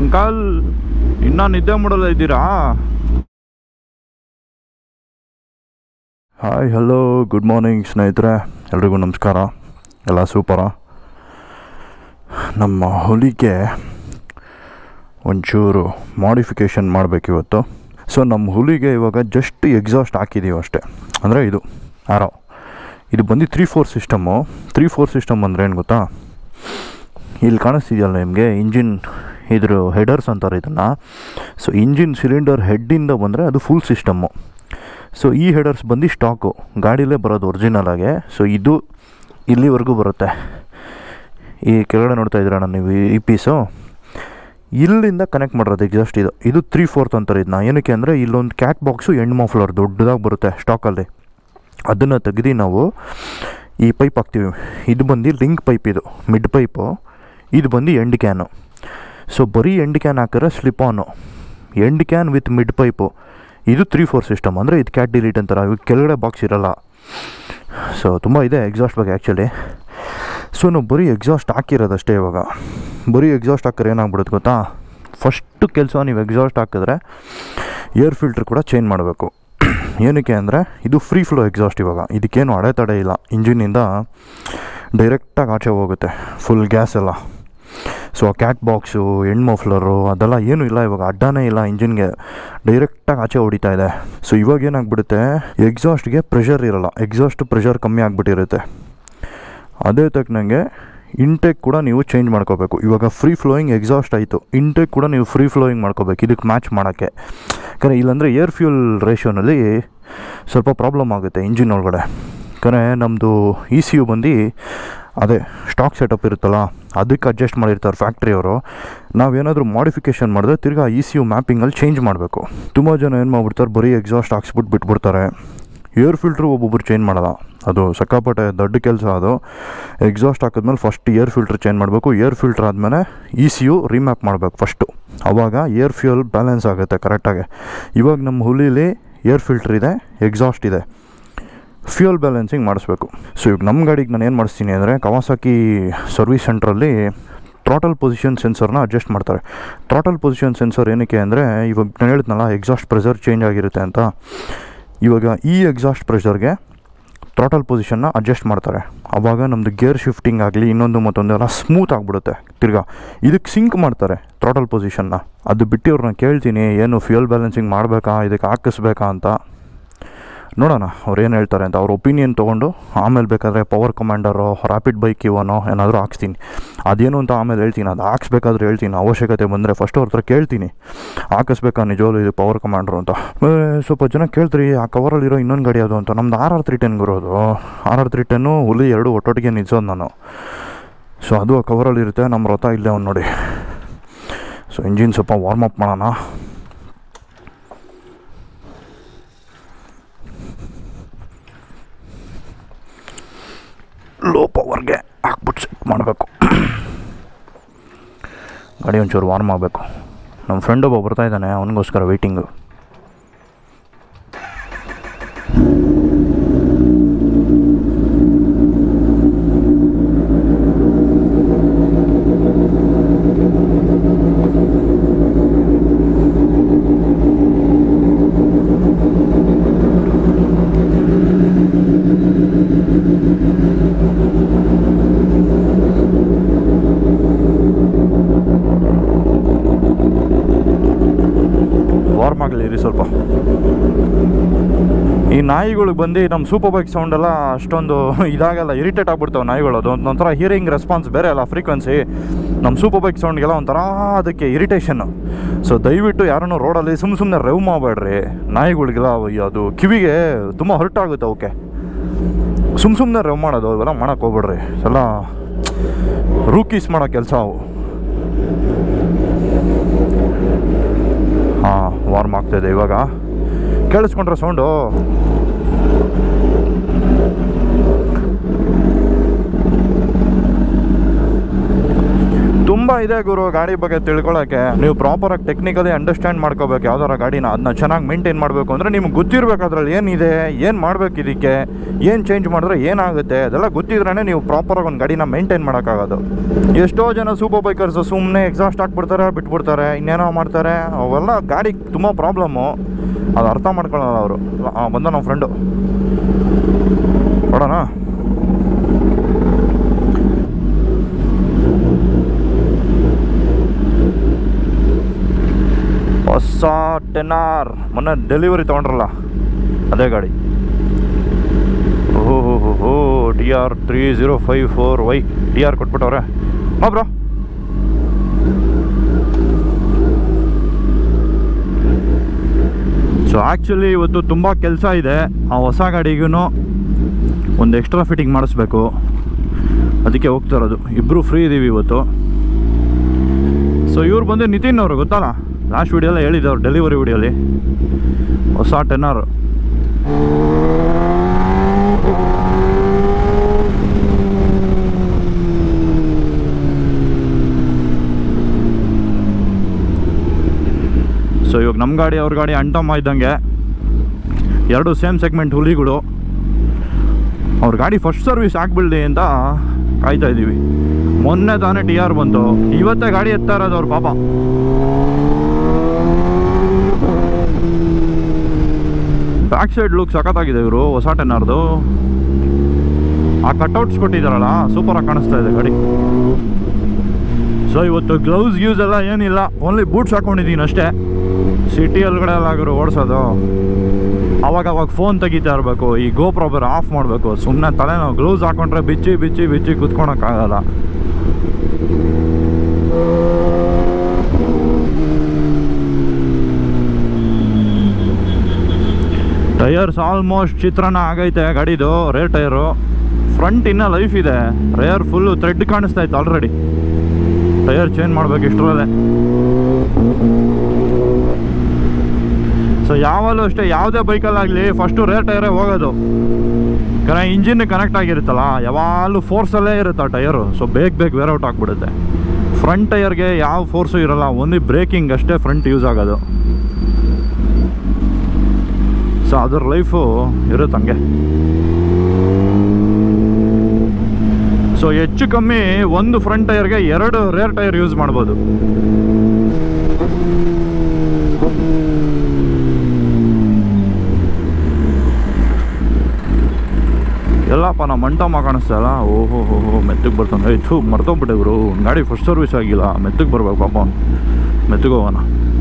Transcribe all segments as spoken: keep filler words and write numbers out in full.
Uncle ಇನ್ನೂ ನಿದ್ದೆ ಮಾಡಲ್ಲ ಇದ್ದೀರಾ? ಹಾಯ್ ಹಲೋ ಗುಡ್ ಮಾರ್ನಿಂಗ್ ಸ್ನೇಹಿತರೆ, ಎಲ್ರಿಗೂ ನಮಸ್ಕಾರ. ಎಲ್ಲ ಸೂಪರಾ? ನಮ್ಮ ಹುಲಿಗೆ ಒಂಚೂರು ಮಾಡಿಫಿಕೇಷನ್ ಮಾಡಬೇಕಿವತ್ತು. ಸೊ ನಮ್ಮ ಹುಲಿಗೆ ಇವಾಗ ಜಸ್ಟ್ ಎಕ್ಸಾಸ್ಟ್ ಹಾಕಿದ್ದೀವಿ ಅಷ್ಟೇ. ಅಂದರೆ ಇದು ಆರೋ ಇದು ಬಂದು three four system. Three four system ಅಂದರೆ ಏನು ಗೊತ್ತಾ? ಇಲ್ಲಿ ಕಾಣಿಸ್ತಿದೆಯಲ್ಲ ನಿಮಗೆ, ಇಂಜಿನ್ ಇದ್ರ ಹೆಡರ್ಸ್ ಅಂತಾರೆ ಇದನ್ನು. ಸೊ ಇಂಜಿನ್ ಸಿಲಿಂಡರ್ ಹೆಡ್ಡಿಂದ ಬಂದರೆ ಅದು ಫುಲ್ ಸಿಸ್ಟಮ್ಮು. ಸೊ ಈ ಹೆಡರ್ಸ್ ಬಂದು ಸ್ಟಾಕು ಗಾಡಿಲೇ ಬರೋದು ಒರಿಜಿನಲಾಗೆ. ಸೊ ಇದು ಇಲ್ಲಿವರೆಗೂ ಬರುತ್ತೆ. ಈ ಕೆಳಗಡೆ ನೋಡ್ತಾ ಇದ್ದೀರಾ ನೀವು ಈ ಪೀಸು, ಇಲ್ಲಿಂದ ಕನೆಕ್ಟ್ ಮಾಡಿರೋದು ಎಕ್ಸಾಸ್ಟ್. ಇದು ಇದು ತ್ರೀ ಫೋರ್ತ್ ಅಂತಾರೆ ಇದನ್ನ. ಏನಕ್ಕೆ ಅಂದರೆ ಇಲ್ಲೊಂದು ಕ್ಯಾಟ್ ಬಾಕ್ಸು ಎಂಡ್ ಮಫ್ಲರ್ ದೊಡ್ಡದಾಗಿ ಬರುತ್ತೆ ಸ್ಟಾಕಲ್ಲಿ. ಅದನ್ನು ತೆಗೆದು ನಾವು ಈ ಪೈಪ್ ಹಾಕ್ತೀವಿ. ಇದು ಬಂದು ಲಿಂಕ್ ಪೈಪ್, ಇದು ಮಿಡ್ ಪೈಪು, ಇದು ಬಂದು ಎಂಡ್ ಕ್ಯಾನು. ಸೊ ಬರೀ ಎಂಡ್ ಕ್ಯಾನ್ ಹಾಕಿದ್ರೆ slip on, end can with mid pipe. ಇದು ತ್ರೀ ಫೋರ್ ಸಿಸ್ಟಮ್ ಅಂದರೆ ಇದು ಕ್ಯಾಟ್ ಡಿಲೀಟ್ ಅಂತಾರೆ. ಇವಾಗ ಕೆಳಗಡೆ ಬಾಕ್ಸ್ ಇರೋಲ್ಲ. ಸೊ ತುಂಬ ಇದೆ ಎಕ್ಸಾಸ್ಟ್ ಬಗ್ಗೆ ಆ್ಯಕ್ಚುಲಿ. ಸೊ ನಾವು ಬರೀ ಎಕ್ಸಾಸ್ಟ್ ಹಾಕಿರೋದಷ್ಟೇ. ಇವಾಗ ಬರೀ ಎಕ್ಸಾಸ್ಟ್ ಹಾಕಿದ್ರೆ ಏನಾಗ್ಬಿಡುತ್ತೆ ಗೊತ್ತಾ? ಫಸ್ಟು ಕೆಲಸ, ನೀವು ಎಕ್ಸಾಸ್ಟ್ ಹಾಕಿದ್ರೆ ಏರ್ ಫಿಲ್ಟ್ರ್ ಕೂಡ ಚೇಂಜ್ ಮಾಡಬೇಕು. ಏನಕ್ಕೆ ಅಂದರೆ ಇದು ಫ್ರೀ ಫ್ಲೋ ಎಕ್ಸಾಸ್ಟ್. ಇವಾಗ ಇದಕ್ಕೇನು ಅಡೆತಡೆ ಇಲ್ಲ, ಇಂಜಿನಿಂದ ಡೈರೆಕ್ಟಾಗಿ ಆಚೆ ಹೋಗುತ್ತೆ ಫುಲ್ ಗ್ಯಾಸ್ ಎಲ್ಲ. ಸೊ ಆ ಕ್ಯಾಟ್ ಬಾಕ್ಸು ಎಂಡ್ ಮಫ್ಲರು ಅದೆಲ್ಲ ಏನೂ ಇಲ್ಲ, ಇವಾಗ ಅಡ್ಡಾನೇ ಇಲ್ಲ, ಇಂಜಿನ್ಗೆ ಡೈರೆಕ್ಟಾಗಿ ಆಚೆ ಹೊಡಿತಾ ಇದೆ. ಸೊ ಇವಾಗ ಏನಾಗ್ಬಿಡುತ್ತೆ, ಎಕ್ಸಾಸ್ಟ್ಗೆ ಪ್ರೆಷರ್ ಇರೋಲ್ಲ, ಎಕ್ಸಾಸ್ಟ್ ಪ್ರೆಷರ್ ಕಮ್ಮಿ ಆಗಿಬಿಟ್ಟಿರುತ್ತೆ. ಅದೇ ತಕ್ಕನಂಗೆ ಇಂಟೇಕ್ ಕೂಡ ನೀವು ಚೇಂಜ್ ಮಾಡ್ಕೋಬೇಕು. ಇವಾಗ ಫ್ರೀ ಫ್ಲೋಯಿಂಗ್ ಎಕ್ಸಾಸ್ಟ್ ಆಯಿತು, ಇಂಟೇಕ್ ಕೂಡ ನೀವು ಫ್ರೀ ಫ್ಲೋಯಿಂಗ್ ಮಾಡ್ಕೋಬೇಕು ಇದಕ್ಕೆ ಮ್ಯಾಚ್ ಮಾಡೋಕ್ಕೆ. ಯಾಕಂದರೆ ಇಲ್ಲಾಂದರೆ ಏರ್ ಫ್ಯೂಲ್ ರೇಷಿಯೋನಲ್ಲಿ ಸ್ವಲ್ಪ ಪ್ರಾಬ್ಲಮ್ ಆಗುತ್ತೆ ಇಂಜಿನ್ ಒಳಗಡೆ. ಯಾಕಂದರೆ ನಮ್ಮದು ಇ ಸಿ ಯು ಬಂದು ಅದೇ ಸ್ಟಾಕ್ ಸೆಟಪ್ ಇರುತ್ತಲ್ಲ, ಅದಕ್ಕೆ ಅಡ್ಜಸ್ಟ್ ಮಾಡಿರ್ತಾರೆ ಫ್ಯಾಕ್ಟ್ರಿಯವರು. ನಾವೇನಾದರೂ ಮಾಡಿಫಿಕೇಷನ್ ಮಾಡಿದ್ರೆ ತಿರ್ಗಿ ಇ ಸಿ ಯು ಮ್ಯಾಪಿಂಗಲ್ಲಿ ಚೇಂಜ್ ಮಾಡಬೇಕು. ತುಂಬ ಜನ ಏನು ಮಾಡ್ಬಿಡ್ತಾರೆ, ಬರೀ ಎಕ್ಸಾಸ್ಟ್ ಹಾಕ್ಸ್ಬಿಟ್ಟು ಬಿಟ್ಬಿಡ್ತಾರೆ. ಏರ್ ಫಿಲ್ಟ್ರು ಒಬ್ಬೊಬ್ರು ಚೇಂಜ್ ಮಾಡೋಲ್ಲ, ಅದು ಸಕ್ಕಾಪಟ್ಟೆ ದೊಡ್ಡ ಕೆಲಸ. ಅದು ಎಕ್ಸಾಸ್ಟ್ ಹಾಕಿದ್ಮೇಲೆ ಫಸ್ಟ್ ಏರ್ ಫಿಲ್ಟ್ರ್ ಚೇಂಜ್ ಮಾಡಬೇಕು. ಏರ್ ಫಿಲ್ಟ್ರ್ ಆದಮೇಲೆ ಇ ಸಿ ಯು ರಿಮ್ಯಾಪ್ ಮಾಡಬೇಕು ಫಸ್ಟು. ಆವಾಗ ಏರ್ ಫ್ಯೂಯಲ್ ಬ್ಯಾಲೆನ್ಸ್ ಆಗುತ್ತೆ ಕರೆಕ್ಟಾಗಿ. ಇವಾಗ ನಮ್ಮ ಹುಲಿಲಿ ಏರ್ ಫಿಲ್ಟ್ರ್ ಇದೆ, ಎಕ್ಸಾಸ್ಟ್ ಇದೆ, ಫ್ಯೂಯಲ್ ಬ್ಯಾಲೆನ್ಸಿಂಗ್ ಮಾಡಿಸ್ಬೇಕು. ಸೊ ಇವಾಗ ನಮ್ಮ ಗಾಡಿಗೆ ನಾನು ಏನು ಮಾಡಿಸ್ತೀನಿ ಅಂದರೆ, ಕವಾಸಾಕಿ ಸರ್ವಿಸ್ ಸೆಂಟ್ರಲ್ಲಿ ಥ್ರಾಟಲ್ ಪೊಸಿಷನ್ ಸೆನ್ಸರ್ನ ಅಡ್ಜಸ್ಟ್ ಮಾಡ್ತಾರೆ. ಥ್ರಾಟಲ್ ಪೊಸಿಷನ್ ಸೆನ್ಸರ್ ಏನಕ್ಕೆ ಅಂದರೆ, ಇವಾಗ ನಾನು ಹೇಳಿದ್ನಲ್ಲ ಎಕ್ಸಾಸ್ಟ್ ಪ್ರೆಷರ್ ಚೇಂಜ್ ಆಗಿರುತ್ತೆ ಅಂತ. ಇವಾಗ ಈ ಎಕ್ಸಾಸ್ಟ್ ಪ್ರೆಷರ್ಗೆ ಥ್ರಾಟಲ್ ಪೊಸಿಷನ್ನ ಅಡ್ಜಸ್ಟ್ ಮಾಡ್ತಾರೆ. ಆವಾಗ ನಮ್ಮದು ಗೇರ್ ಶಿಫ್ಟಿಂಗ್ ಆಗಲಿ ಇನ್ನೊಂದು ಮತ್ತೊಂದು ಎಲ್ಲ ಸ್ಮೂತ್ ಆಗಿಬಿಡುತ್ತೆ. ತಿರ್ಗಾ ಇದಕ್ಕೆ ಸಿಂಕ್ ಮಾಡ್ತಾರೆ ಥ್ರಾಟಲ್ ಪೊಸಿಷನ್ನ. ಅದು ಬಿಟ್ಟು ಅವ್ರನ್ನ ಕೇಳ್ತೀನಿ, ಏನು ಫ್ಯೂಯಲ್ ಬ್ಯಾಲೆನ್ಸಿಂಗ್ ಮಾಡಬೇಕಾ, ಇದಕ್ಕೆ ಹಾಕಿಸ್ಬೇಕಾ ಅಂತ. ನೋಡೋಣ ಅವ್ರು ಏನು ಹೇಳ್ತಾರೆ ಅಂತ. ಅವ್ರ ಒಪಿನಿಯನ್ ತೊಗೊಂಡು ಆಮೇಲೆ ಬೇಕಾದರೆ ಪವರ್ ಕಮಾಂಡರೋ ರ್ಯಾಪಿಡ್ ಬೈಕ್ ಇವನೋ ಏನಾದರೂ ಹಾಕ್ಸ್ತೀನಿ. ಅದೇನು ಅಂತ ಆಮೇಲೆ ಹೇಳ್ತೀನಿ. ಅದು ಹಾಕ್ಸ್ಬೇಕಾದ್ರೆ ಹೇಳ್ತೀನಿ, ಅವಶ್ಯಕತೆ ಬಂದರೆ ಫಸ್ಟ್ ಅವ್ರ ಹತ್ರ ಕೇಳ್ತೀನಿ, ಹಾಕಿಸ್ಬೇಕಾ ನಿಜವಲ್ಲೂ ಇದು ಪವರ್ ಕಮಾಂಡ್ರು ಅಂತ. ಸ್ವಲ್ಪ ಜನ ಕೇಳ್ತೀರಿ ಆ ಕವರಲ್ಲಿರೋ ಇನ್ನೊಂದು ಗಾಡಿ ಅದು ಅಂತ. ನಮ್ದು ಆರ್ ಆರ್ ತ್ರೀ ಟೆನ್ಗೆ ಇರೋದು. ಆರ್ ಆರ್ ತ್ರೀ ಟೆನ್ನು ಹುಲಿ ಎರಡು ಒಟ್ಟೊಟ್ಟಿಗೆ ನಿಲ್ಸೋದು ನಾನು. ಸೊ ಅದು ಆ ಕವರಲ್ಲಿರುತ್ತೆ. ನಮ್ಮ ರಥ ಇಲ್ಲೇ ಅವ್ನು ನೋಡಿ. ಸೊ ಇಂಜಿನ್ ಸ್ವಲ್ಪ ವಾರ್ಮ್ ಅಪ್ ಮಾಡೋಣ. ಲೋ ಪವರ್ಗೆ ಹಾಕ್ಬಿಟ್ಟು ಸೆಟ್ ಮಾಡಬೇಕು. ಗಾಡಿ ಒಂಚೂರು ವಾರ್ಮ್ ಆಗಬೇಕು. ನಮ್ಮ ಫ್ರೆಂಡ್ ಒಬ್ಬ ಬರ್ತಾಯಿದ್ದಾನೆ, ಅವನಿಗೋಸ್ಕರ ವೆಯ್ಟಿಂಗು. ವಾರ್ಮ್ ಆಗಲಿ ಇರಿ ಸ್ವಲ್ಪ. ಈ ನಾಯಿಗಳಿಗೆ ಬಂದು ನಮ್ಮ ಸೂಪರ್ ಬೈಕ್ ಸೌಂಡೆಲ್ಲ ಅಷ್ಟೊಂದು ಇದಾಗಲ್ಲ, ಇರಿಟೇಟ್ ಆಗ್ಬಿಡ್ತಾವೆ ನಾಯಿಗಳು. ಅದು ಒಂಥರ ಹಿಯರಿಂಗ್ ರೆಸ್ಪಾನ್ಸ್ ಬೇರೆ ಅಲ್ಲ, ಫ್ರೀಕ್ವೆನ್ಸಿ. ನಮ್ಮ ಸೂಪರ್ ಬೈಕ್ ಸೌಂಡ್ಗೆಲ್ಲ ಒಂಥರ ಅದಕ್ಕೆ ಇರಿಟೇಷನ್ನು. ಸೊ ದಯವಿಟ್ಟು ಯಾರನ್ನೂ ರೋಡಲ್ಲಿ ಸುಮ್ಮ ಸುಮ್ಮನೆ ರೆವ್ ಮಾಡಬೇಡ್ರಿ. ನಾಯಿಗಳಿಗೆಲ್ಲ ಅದು ಕಿವಿಗೆ ತುಂಬ ಹರ್ಟ್ ಆಗುತ್ತೆ ಅವಕ್ಕೆ. ಸುಮ್ಮ ಸುಮ್ಮನೆ ರೆವ್ ಮಾಡೋದು ಇವೆಲ್ಲ ಮಾಡೋಕ್ಕೆ ಹೋಗ್ಬೇಡ್ರಿ. ಎಲ್ಲ ರೂಕೀಸ್ ಮಾಡೋ ಕೆಲಸ ಅವು. ಹಾಂ ವಾರ್ಮ್ ಆಗ್ತಾಯಿದೆ ಇವಾಗ. ಕೇಳಿಸ್ಕೊಂಡ್ರೆ ಸೌಂಡು? ತುಂಬ ತುಂಬ ಇದೆ ಗುರು ಗಾಡಿ ಬಗ್ಗೆ ತಿಳ್ಕೊಳ್ಳೋಕ್ಕೆ. ನೀವು ಪ್ರಾಪರಾಗಿ ಟೆಕ್ನಿಕಲಿ ಅಂಡರ್ಸ್ಟ್ಯಾಂಡ್ ಮಾಡ್ಕೋಬೇಕು ಯಾವ್ದಾರ ಗಾಡಿನ. ಅದನ್ನ ಚೆನ್ನಾಗಿ ಮೇಂಟೈನ್ ಮಾಡಬೇಕು ಅಂದರೆ ನಿಮ್ಗೆ ಗೊತ್ತಿರಬೇಕು ಅದ್ರಲ್ಲಿ ಏನಿದೆ, ಏನು ಮಾಡಬೇಕು, ಇದಕ್ಕೆ ಏನು ಚೇಂಜ್ ಮಾಡಿದ್ರೆ ಏನಾಗುತ್ತೆ, ಅದೆಲ್ಲ ಗೊತ್ತಿದ್ರೇ ನೀವು ಪ್ರಾಪರಾಗಿ ಒಂದು ಗಾಡಿನ ಮೇಂಟೈನ್ ಮಾಡೋಕ್ಕಾಗೋದು. ಎಷ್ಟೋ ಜನ ಸೂಪರ್ ಬೈಕರ್ಸ್ ಸುಮ್ಮನೆ ಎಕ್ಸಾಸ್ಟ್ ಹಾಕ್ಬಿಡ್ತಾರೆ, ಬಿಟ್ಬಿಡ್ತಾರೆ, ಇನ್ನೇನೋ ಮಾಡ್ತಾರೆ. ಅವೆಲ್ಲ ಗಾಡಿ ತುಂಬ ಪ್ರಾಬ್ಲಮ್ಮು. ಅದು ಅರ್ಥ ಮಾಡ್ಕೊಳ್ಳಲ್ಲ ಅವರು. ಬಂದ ನಮ್ಮ ಫ್ರೆಂಡು ನೋಡೋಣ. ಹೊಸ ಟೆನ್ ಆರ್ ಮೊನ್ನೆ ಡೆಲಿವರಿ ತೊಗೊಂಡ್ರಲ್ಲ ಅದೇ ಗಾಡಿ. ಓಹೋ ಹೋ ಹೋ ಹೋ D R three zero five four Y D R ಕೊಟ್ಬಿಟ್ಟವ್ರೆ. ಹಾಂ ಬ್ರೋ, ಸೊ ಆ್ಯಕ್ಚುಲಿ ಇವತ್ತು ತುಂಬ ಕೆಲಸ ಇದೆ. ಆ ಹೊಸ ಗಾಡಿಗೂ ಒಂದು ಎಕ್ಸ್ಟ್ರಾ ಫಿಟ್ಟಿಂಗ್ ಮಾಡಿಸ್ಬೇಕು, ಅದಕ್ಕೆ ಹೋಗ್ತಾ ಇರೋದು. ಇಬ್ಬರು ಫ್ರೀ ಇದ್ದೀವಿ ಇವತ್ತು. ಸೊ ಇವ್ರು ಬಂದು ನಿತಿನ್ ಅವರು, ಗೊತ್ತಲ್ಲ, ಲಾಸ್ಟ್ ವೀಡಿಯೋಲ್ಲ ಹೇಳಿದ್ದವ್ರು ಡೆಲಿವರಿ ವೀಡಿಯೋಲಿ. ಹೊಸ ಟೆನ್ ಆರ್ ಸೊ ಇವಾಗ ನಮ್ಮ ಗಾಡಿ ಅವ್ರ ಗಾಡಿ ಅಂಟಮ್ಮ ಇದ್ದಂಗೆ, ಎರಡು ಸೇಮ್ ಸೆಗ್ಮೆಂಟ್ ಹುಲಿಗಳು. ಅವ್ರ ಗಾಡಿ ಫಸ್ಟ್ ಸರ್ವಿಸ್ ಆಗ್ಬಿಡ್ಲಿ ಅಂತ ಕಾಯ್ತಾ ಇದ್ದೀವಿ. ಮೊನ್ನೆ ತಾನೇ ಟಿ ಆರ್ ಬಂತು, ಇವತ್ತೇ ಗಾಡಿ ಎತ್ತಾ ಇರೋದು ಅವ್ರ ಪಾಪ. ಬ್ಯಾಕ್ ಸೈಡ್ ಲುಕ್ ಸಖತ್ತಾಗಿದೆ ಇವರು ಹೊಸ ಟೆನ್ ಆರ್ದು. ಆ ಕಟ್ಔಟ್ಸ್ ಕೊಟ್ಟಿದ್ದಾರಲ್ಲ, ಸೂಪರಾಗಿ ಕಾಣಿಸ್ತಾ ಇದೆ ಗಾಡಿ. ಸೊ ಇವತ್ತು ಗ್ಲೌಸ್ ಯೂಸ್ ಎಲ್ಲ ಏನಿಲ್ಲ, ಓನ್ಲಿ ಬೂಟ್ಸ್ ಹಾಕ್ಕೊಂಡಿದ್ದೀನಿ ಅಷ್ಟೇ. ಸಿಟಿ ಒಳಗಡೆ ಎಲ್ಲ ಆಗಿರೋ ಓಡಿಸೋದು, ಅವಾಗ ಅವಾಗ ಫೋನ್ ತೆಗಿತಾ ಇರಬೇಕು, ಈ ಗೋಪ್ರೋ ಬೇರೆ ಆಫ್ ಮಾಡಬೇಕು. ಸುಮ್ಮನೆ ತಲೆ ನಾವು ಗ್ಲೌಸ್ ಹಾಕೊಂಡ್ರೆ ಬಿಚ್ಚಿ ಬಿಚ್ಚಿ ಬಿಚ್ಚಿ ಕುತ್ಕೊಳಕ್ಕಾಗಲ್ಲ. ಟೈರ್ಸ್ ಆಲ್ಮೋಸ್ಟ್ ಚಿತ್ರಣ ಆಗೈತೆ ಗಾಡಿದು. ರೇರ್ ಟೈರು, ಫ್ರಂಟ್ ಇನ್ನೂ ಲೈಫ್ ಇದೆ, ರೇರ್ ಫುಲ್ಲು ಥ್ರೆಡ್ ಕಾಣಿಸ್ತಾ ಇತ್ತು ಆಲ್ರೆಡಿ. ಟೈರ್ ಚೇಂಜ್ ಮಾಡಬೇಕು ಇಷ್ಟರಲ್ಲೇ. ಸೊ ಯಾವಾಗಲೂ ಅಷ್ಟೇ, ಯಾವುದೇ ಬೈಕಲ್ಲಾಗಲಿ ಫಸ್ಟು ರೇರ್ ಟೈರೇ ಹೋಗೋದು. ಯಾಕಂದರೆ ಇಂಜಿನ್ ಕನೆಕ್ಟ್ ಆಗಿರುತ್ತಲ್ಲ, ಯಾವಾಗಲೂ ಫೋರ್ಸಲ್ಲೇ ಇರುತ್ತೆ ಆ ಟೈರು. ಸೊ ಬೇಗ ಬೇಗ ವೇರ್ ಔಟ್ ಆಗಿಬಿಡುತ್ತೆ. ಫ್ರಂಟ್ ಟೈರ್ಗೆ ಯಾವ ಫೋರ್ಸು ಇರೋಲ್ಲ, ಓನ್ಲಿ ಬ್ರೇಕಿಂಗ್ ಅಷ್ಟೇ ಫ್ರಂಟ್ ಯೂಸ್ ಆಗೋದು. ಸೊ ಅದ್ರ ಲೈಫು ಇರುತ್ತೆ ಹಂಗೆ. ಸೊ ಹೆಚ್ಚು ಕಮ್ಮಿ ಒಂದು ಫ್ರಂಟ್ ಟೈರ್ಗೆ ಎರಡು ರೇರ್ ಟೈರ್ ಯೂಸ್ ಮಾಡ್ಬೋದು. ಎಲ್ಲಪ್ಪ ನಮ್ಮ ಮಂಟಮ್ಮ ಕಾಣಿಸ್ತಲ್ಲ. ಓಹೋ ಹೋ ಹೋ ಮೆತ್ತಗೆ ಬರ್ತಾನೆ. ಆಯ್ತು ಮರ್ತೋಗ್ಬಿಟ್ಟೆ ಇವರು, ಗಾಡಿ ಫಸ್ಟ್ ಸರ್ವಿಸ್ ಆಗಿಲ್ಲ, ಮೆತ್ತಗೆ ಬರ್ಬೇಕು ಪಾಪ. ಮೆತ್ತಗೆ ಹೋಗೋಣ.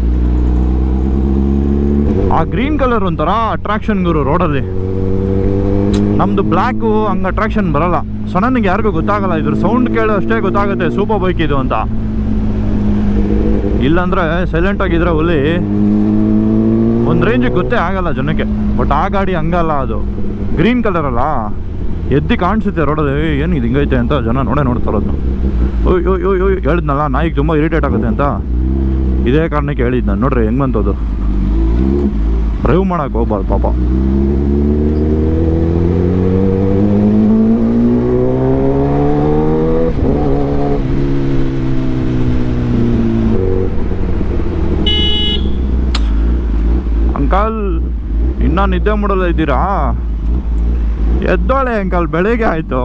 ಆ ಗ್ರೀನ್ ಕಲರ್ ಒಂಥರ ಅಟ್ರಾಕ್ಷನ್ ಗುರು ರೋಡಲ್ಲಿ. ನಮ್ಮದು ಬ್ಲ್ಯಾಕು ಹಂಗೆ ಅಟ್ರಾಕ್ಷನ್ ಬರಲ್ಲ. ಸೊ ನನಗೆ ಯಾರಿಗೂ ಗೊತ್ತಾಗಲ್ಲ, ಇದ್ರ ಸೌಂಡ್ ಕೇಳೋ ಅಷ್ಟೇ ಗೊತ್ತಾಗುತ್ತೆ ಸೂಪರ್ ಬೈಕ್ ಇದು ಅಂತ. ಇಲ್ಲಾಂದರೆ ಸೈಲೆಂಟಾಗಿದ್ರೆ ಹುಲಿ ಒಂದು ರೇಂಜಿಗೆ ಗೊತ್ತೇ ಆಗಲ್ಲ ಜನಕ್ಕೆ. ಬಟ್ ಆ ಗಾಡಿ ಹಂಗಲ್ಲ, ಅದು ಗ್ರೀನ್ ಕಲರ್ ಅಲ್ಲ, ಎದ್ದು ಕಾಣಿಸುತ್ತೆ ರೋಡಲ್ಲಿ. ಏನು ಇದು ಹಿಂಗೈತೆ ಅಂತ ಜನ ನೋಡೇ ನೋಡ್ತಾರೋದು. ಓಯ್ ಓಯ್ ಓಯ್ ಓಯ್ ಹೇಳಿದ್ನಲ್ಲ, ನಾಯಿಗೆ ತುಂಬ ಇರಿಟೇಟ್ ಆಗುತ್ತೆ ಅಂತ. ಇದೇ ಕಾರಣಕ್ಕೆ ಹೇಳಿದ್ದು ನಾನು. ನೋಡ್ರಿ ಹೆಂಗೆ ಬಂತದು. ಡ್ರೈವ್ ಮಾಡೋಕೆ ಹೋಗ್ಬಾರ್ದು ಪಾಪ. ಅಂಕಲ್ ಇನ್ನೂ ನಿದ್ದೆ ಮಾಡಲ್ಲ ಇದ್ದೀರಾ? ಎದ್ದೋಳೆ ಅಂಕಲ್, ಬೆಳಿಗ್ಗೆ ಆಯಿತು.